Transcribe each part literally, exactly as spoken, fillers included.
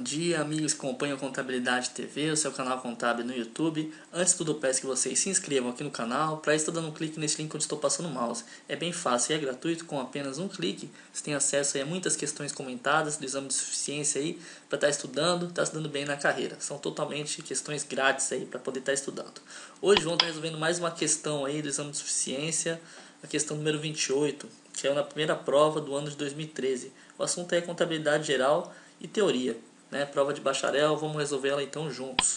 dia, amigos que acompanham Contabilidade T V, o seu canal contábil no YouTube. Antes de tudo, eu peço que vocês se inscrevam aqui no canal. Para isso, estou dando um clique nesse link onde estou passando o mouse. É bem fácil e é gratuito, com apenas um clique. Você tem acesso aí a muitas questões comentadas do exame de suficiência aí para estar estudando, estar estudando bem na carreira. São totalmente questões grátis aí para poder estar estudando. Hoje vamos estar resolvendo mais uma questão aí do exame de suficiência, a questão número vinte e oito, que é na primeira prova do ano de dois mil e treze. O assunto é contabilidade geral e teoria, né? Prova de bacharel, vamos resolver ela então juntos.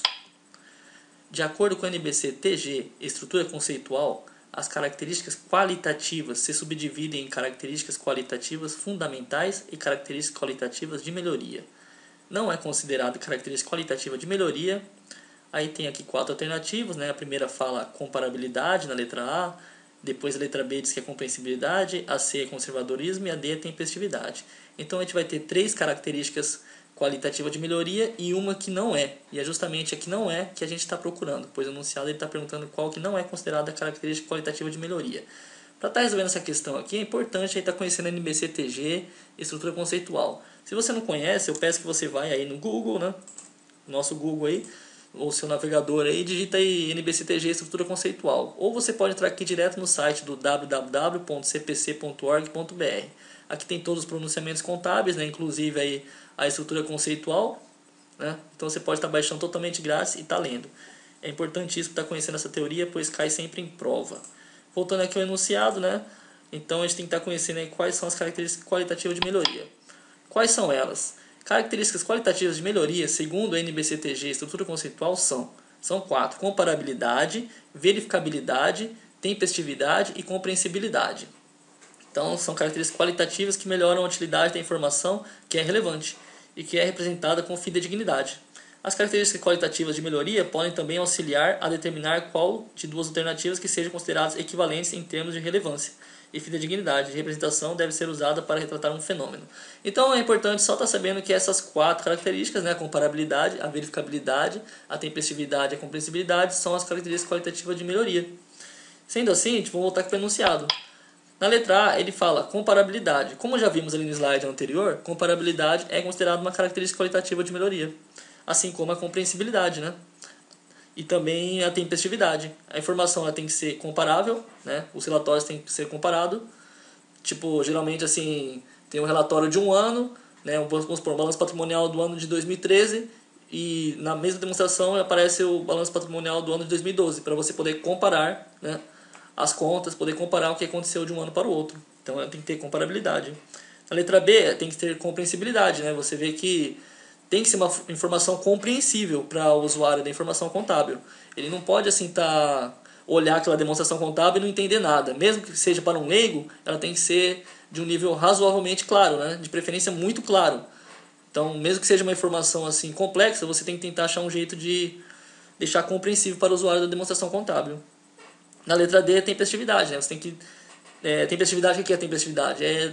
De acordo com a N B C T G, estrutura conceitual, as características qualitativas se subdividem em características qualitativas fundamentais e características qualitativas de melhoria. Não é considerada característica qualitativa de melhoria. Aí tem aqui quatro alternativas, né? A primeira fala comparabilidade na letra A, depois a letra B diz que é compreensibilidade, a C é conservadorismo e a D é tempestividade. Então a gente vai ter três características qualitativas de melhoria e uma que não é. E é justamente a que não é que a gente está procurando, pois o enunciado está perguntando qual que não é considerada a característica qualitativa de melhoria. Para estar resolvendo essa questão aqui, é importante estar conhecendo a N B C T G, estrutura conceitual. Se você não conhece, eu peço que você vá aí no Google, né? Nosso Google aí, ou seu navegador aí, digita aí N B C T G estrutura conceitual. Ou você pode entrar aqui direto no site do w w w ponto c p c ponto org ponto b r. Aqui tem todos os pronunciamentos contábeis, né? Inclusive aí a estrutura conceitual, né? Então você pode estar baixando totalmente grátis e estar lendo. É importantíssimo estar conhecendo essa teoria, pois cai sempre em prova. Voltando aqui ao enunciado, né? Então a gente tem que estar conhecendo aí quais são as características qualitativas de melhoria. Quais são elas? Características qualitativas de melhoria, segundo a N B C T G estrutura conceitual, são, são quatro: comparabilidade, verificabilidade, tempestividade e compreensibilidade. Então, são características qualitativas que melhoram a utilidade da informação que é relevante e que é representada com fidedignidade. As características qualitativas de melhoria podem também auxiliar a determinar qual de duas alternativas que sejam consideradas equivalentes em termos de relevância e fidedignidade de representação deve ser usada para retratar um fenômeno. Então é importante só estar sabendo que essas quatro características, né, a comparabilidade, a verificabilidade, a tempestividade e a compreensibilidade, são as características qualitativas de melhoria. Sendo assim, a gente vai voltar aqui para o enunciado. Na letra A, ele fala comparabilidade. Como já vimos ali no slide anterior, comparabilidade é considerada uma característica qualitativa de melhoria, assim como a compreensibilidade, né? E também a tempestividade. A informação ela tem que ser comparável, né? Os relatórios têm que ser comparados. Tipo, geralmente assim, tem um relatório de um ano, né? Vamos supor, um balanço patrimonial do ano de dois mil e treze e na mesma demonstração aparece o balanço patrimonial do ano de dois mil e doze, para você poder comparar, né, as contas, poder comparar o que aconteceu de um ano para o outro. Então tem que ter comparabilidade. Na letra B tem que ter compreensibilidade, né? Você vê que tem que ser uma informação compreensível para o usuário da informação contábil. Ele não pode assim tá olhar aquela demonstração contábil e não entender nada. Mesmo que seja para um leigo, ela tem que ser de um nível razoavelmente claro, né? De preferência muito claro. Então, mesmo que seja uma informação assim complexa, você tem que tentar achar um jeito de deixar compreensível para o usuário da demonstração contábil. Na letra D é tempestividade, né? Você tem que é, tempestividade, o que é tempestividade? É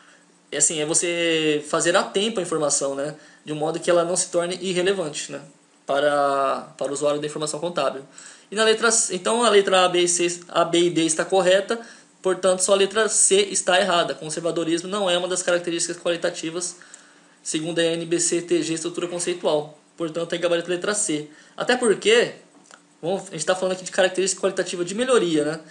É assim, é você fazer a tempo a informação, né? De um modo que ela não se torne irrelevante, né? Para, para o usuário da informação contábil. E na letra C, então a letra A, B, e C, A, B e D está correta, portanto só a letra C está errada. Conservadorismo não é uma das características qualitativas, segundo a N B C T G estrutura conceitual. Portanto, é gabarito a letra C. Até porque, bom, a gente está falando aqui de característica qualitativa de melhoria, né?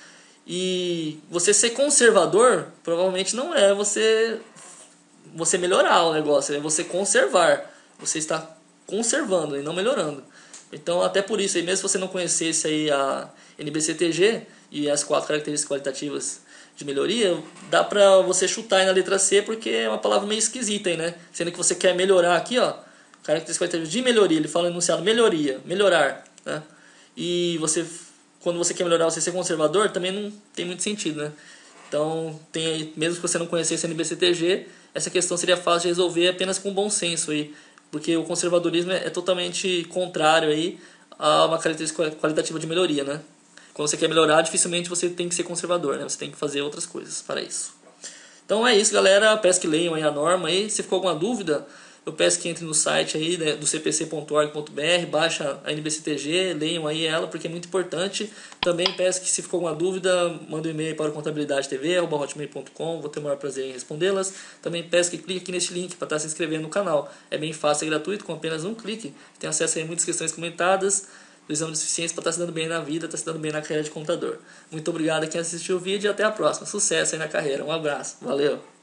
E você ser conservador provavelmente não é você você melhorar o negócio, é você conservar. Você está conservando e não melhorando. Então, até por isso, aí, mesmo se você não conhecesse aí a N B C T G e as quatro características qualitativas de melhoria, dá pra você chutar aí na letra C, porque é uma palavra meio esquisita aí, né? Sendo que você quer melhorar aqui, ó, características qualitativas de melhoria, ele fala no enunciado melhoria, melhorar, né? E você, quando você quer melhorar, você ser conservador, também não tem muito sentido, né? Então, tem aí, mesmo que você não conhecesse a N B C T G, essa questão seria fácil de resolver apenas com bom senso aí, porque o conservadorismo é, é totalmente contrário aí a uma característica qualitativa de melhoria, né? Quando você quer melhorar, dificilmente você tem que ser conservador, né? Você tem que fazer outras coisas para isso. Então é isso, galera. Peço que leiam aí a norma aí. Se ficou alguma dúvida, Eu peço que entre no site aí, né, do c p c ponto org ponto b r, baixa a N B C T G, leiam aí ela porque é muito importante. Também peço que se ficou alguma dúvida, manda um e-mail para o contabilidade t v arroba hotmail ponto com, vou ter o maior prazer em respondê-las. Também peço que clique aqui neste link para estar se inscrevendo no canal. É bem fácil e gratuito, com apenas um clique. Tem acesso a muitas questões comentadas do exame de suficiência para estar se dando bem na vida, estar se dando bem na carreira de contador. Muito obrigado a quem assistiu o vídeo e até a próxima. Sucesso aí na carreira. Um abraço. Valeu!